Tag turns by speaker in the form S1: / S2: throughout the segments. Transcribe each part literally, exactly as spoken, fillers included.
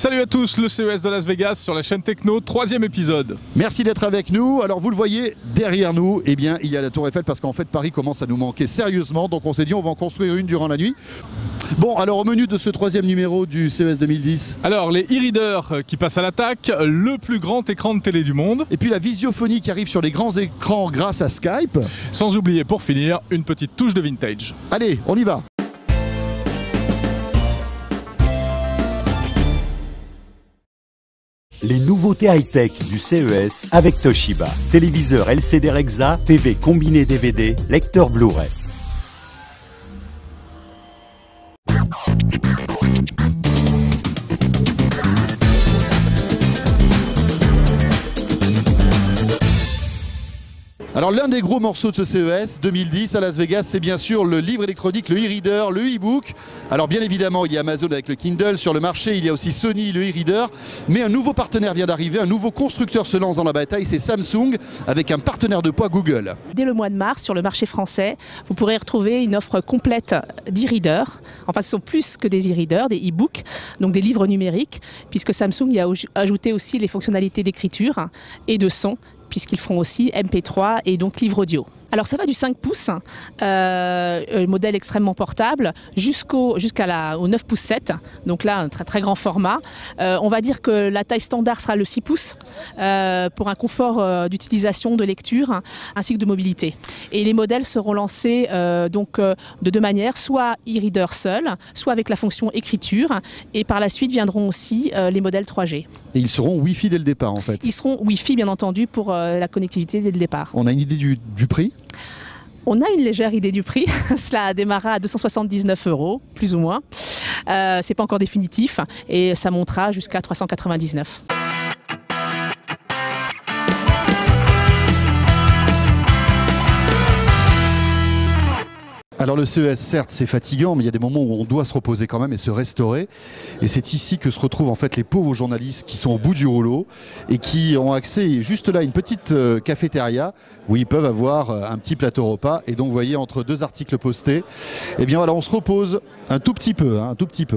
S1: Salut à tous, le C E S de Las Vegas sur la chaîne Techno, troisième épisode.
S2: Merci d'être avec nous. Alors vous le voyez derrière nous, eh bien il y a la Tour Eiffel parce qu'en fait Paris commence à nous manquer sérieusement. Donc on s'est dit on va en construire une durant la nuit. Bon, alors au menu de ce troisième numéro du C E S deux mille dix.
S1: Alors les e-readers qui passent à l'attaque, le plus grand écran de télé du monde.
S2: Et puis la visiophonie qui arrive sur les grands écrans grâce à Skype.
S1: Sans oublier pour finir une petite touche de vintage.
S2: Allez, on y va.
S3: Les nouveautés high-tech du C E S avec Toshiba. Téléviseur L C D Rexa, T V combiné D V D, lecteur Blu-ray.
S2: Alors l'un des gros morceaux de ce C E S deux mille dix à Las Vegas, c'est bien sûr le livre électronique, le e-reader, le e-book. Alors bien évidemment, il y a Amazon avec le Kindle sur le marché, il y a aussi Sony, le e-reader. Mais un nouveau partenaire vient d'arriver, un nouveau constructeur se lance dans la bataille, c'est Samsung avec un partenaire de poids, Google.
S4: Dès le mois de mars, sur le marché français, vous pourrez retrouver une offre complète d'e-reader. Enfin, ce sont plus que des e-readers, des e-books, donc des livres numériques, puisque Samsung y a ajouté aussi les fonctionnalités d'écriture et de son, puisqu'ils feront aussi M P trois et donc livre audio. Alors ça va du cinq pouces, euh, modèle extrêmement portable, jusqu'au jusqu'à la au neuf pouces sept, donc là un très très grand format. Euh, on va dire que la taille standard sera le six pouces euh, pour un confort euh, d'utilisation, de lecture ainsi que de mobilité. Et les modèles seront lancés euh, donc euh, de deux manières, soit e-reader seul, soit avec la fonction écriture, et par la suite viendront aussi euh, les modèles trois G.
S2: Et ils seront Wi-Fi dès le départ en fait.
S4: Ils seront Wi-Fi bien entendu pour euh, la connectivité dès le départ.
S2: On a une idée du, du prix ?
S4: On a une légère idée du prix, cela démarrera à deux cent soixante-dix-neuf euros, plus ou moins. Euh, c'est pas encore définitif et ça montera jusqu'à trois cent quatre-vingt-dix-neuf.
S2: Alors le C E S, certes, c'est fatigant, mais il y a des moments où on doit se reposer quand même et se restaurer. Et c'est ici que se retrouvent en fait les pauvres journalistes qui sont au bout du rouleau et qui ont accès juste là à une petite euh, cafétéria où ils peuvent avoir euh, un petit plateau repas. Et donc vous voyez, entre deux articles postés, eh bien voilà, on se repose un tout petit peu, hein, un tout petit peu.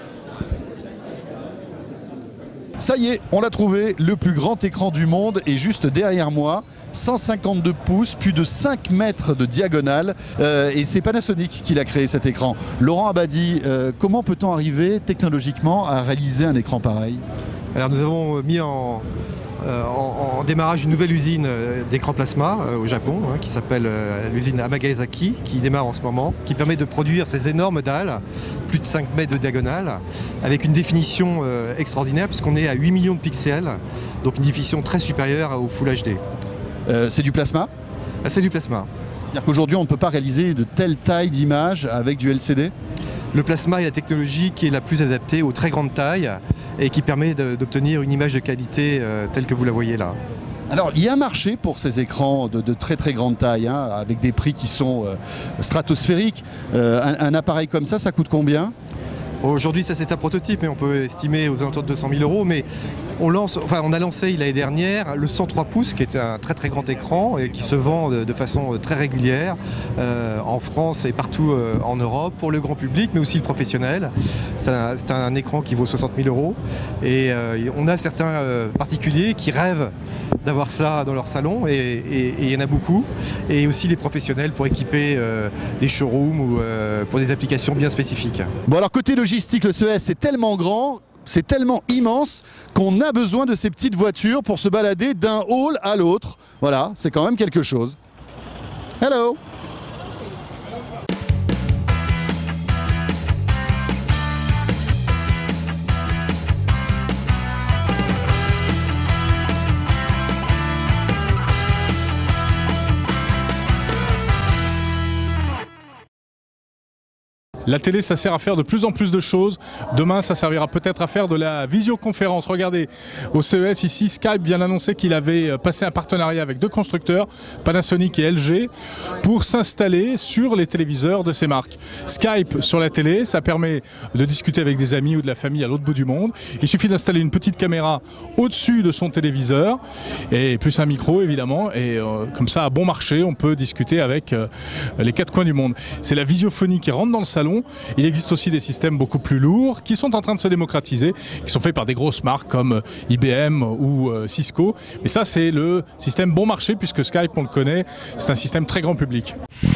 S2: Ça y est, on l'a trouvé, le plus grand écran du monde est juste derrière moi, cent cinquante-deux pouces, plus de cinq mètres de diagonale, euh, et c'est Panasonic qui l'a créé cet écran. Laurent Abadi, euh, comment peut-on arriver technologiquement à réaliser un écran pareil?
S5: Alors nous avons mis en, euh, en, en démarrage une nouvelle usine d'écran plasma euh, au Japon, hein, qui s'appelle euh, l'usine Amagasaki, qui démarre en ce moment, qui permet de produire ces énormes dalles, plus de cinq mètres de diagonale, avec une définition euh, extraordinaire puisqu'on est à huit millions de pixels, donc une définition très supérieure au Full H D.
S2: Euh, c'est du plasma?
S5: Ah, c'est du plasma.
S2: C'est-à-dire qu'aujourd'hui on ne peut pas réaliser de telle taille d'image avec du L C D?
S5: Le plasma est la technologie qui est la plus adaptée aux très grandes tailles et qui permet d'obtenir une image de qualité euh, telle que vous la voyez là.
S2: Alors, il y a un marché pour ces écrans de, de très très grande taille, hein, avec des prix qui sont euh, stratosphériques. Euh, un, un appareil comme ça, ça coûte combien?
S5: Aujourd'hui, ça c'est un prototype, mais on peut estimer aux alentours de deux cent mille euros. Mais on, lance, enfin, on a lancé l'année dernière le cent trois pouces, qui est un très très grand écran et qui se vend de, de façon très régulière euh, en France et partout euh, en Europe, pour le grand public, mais aussi le professionnel. C'est un, un écran qui vaut soixante mille euros. Et euh, on a certains euh, particuliers qui rêvent d'avoir ça dans leur salon, et il y en a beaucoup. Et aussi les professionnels pour équiper euh, des showrooms ou euh, pour des applications bien spécifiques.
S2: Bon, alors côté logistique, le C E S c'est tellement grand, c'est tellement immense qu'on a besoin de ces petites voitures pour se balader d'un hall à l'autre. Voilà, c'est quand même quelque chose. Hello!
S1: La télé, ça sert à faire de plus en plus de choses. Demain, ça servira peut-être à faire de la visioconférence. Regardez, au C E S ici, Skype vient d'annoncer qu'il avait passé un partenariat avec deux constructeurs, Panasonic et L G, pour s'installer sur les téléviseurs de ces marques. Skype sur la télé, ça permet de discuter avec des amis ou de la famille à l'autre bout du monde. Il suffit d'installer une petite caméra au-dessus de son téléviseur, et plus un micro évidemment, et euh, comme ça, à bon marché, on peut discuter avec euh, les quatre coins du monde. C'est la visiophonie qui rentre dans le salon, bon. Il existe aussi des systèmes beaucoup plus lourds qui sont en train de se démocratiser, qui sont faits par des grosses marques comme I B M ou euh, Cisco. Mais ça, c'est le système bon marché puisque Skype, on le connaît, c'est un système très grand public.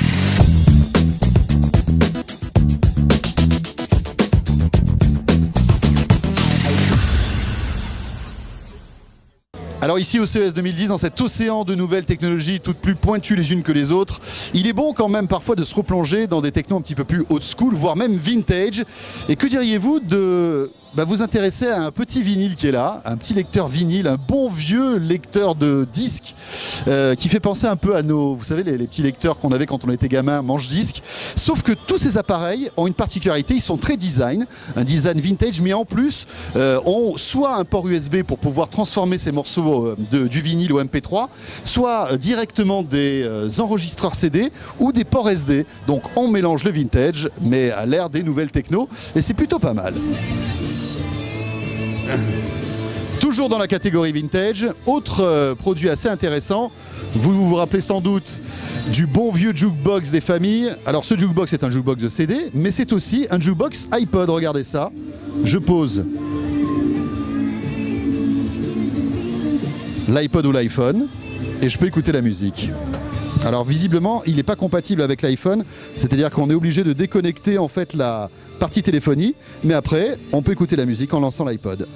S2: Alors ici au C E S deux mille dix, dans cet océan de nouvelles technologies toutes plus pointues les unes que les autres, il est bon quand même parfois de se replonger dans des technos un petit peu plus old school, voire même vintage. Et que diriez-vous de bah, vous intéresser à un petit vinyle qui est là, un petit lecteur vinyle, un bon vieux lecteur de disques euh, qui fait penser un peu à nos, vous savez, les, les petits lecteurs qu'on avait quand on était gamin, manche-disques. Sauf que tous ces appareils ont une particularité, ils sont très design, un design vintage, mais en plus euh, ont soit un port U S B pour pouvoir transformer ces morceaux de, du vinyle au M P trois, soit euh, directement des euh, enregistreurs C D ou des ports S D. Donc on mélange le vintage, mais à l'ère des nouvelles techno, et c'est plutôt pas mal. Toujours dans la catégorie vintage, autre euh, produit assez intéressant, vous vous rappelez sans doute du bon vieux jukebox des familles. Alors ce jukebox est un jukebox de C D, mais c'est aussi un jukebox iPod, regardez ça. Je pose l'iPod ou l'iPhone et je peux écouter la musique. Alors visiblement, il n'est pas compatible avec l'iPhone, c'est-à-dire qu'on est obligé de déconnecter en fait la partie téléphonie, mais après, on peut écouter la musique en lançant l'iPod.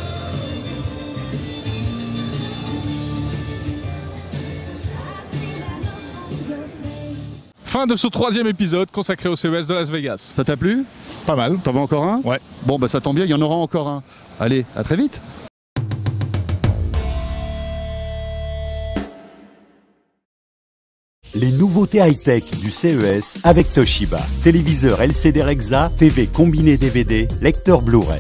S1: Fin de ce troisième épisode consacré au C E S de Las Vegas.
S2: Ça t'a plu?
S1: Pas mal.
S2: T'en veux encore un?
S1: Ouais.
S2: Bon bah ça tombe bien, il y en aura encore un. Allez, à très vite.
S3: Les nouveautés high-tech du C E S avec Toshiba. Téléviseur L C D Rexa, T V combiné D V D, lecteur Blu-ray.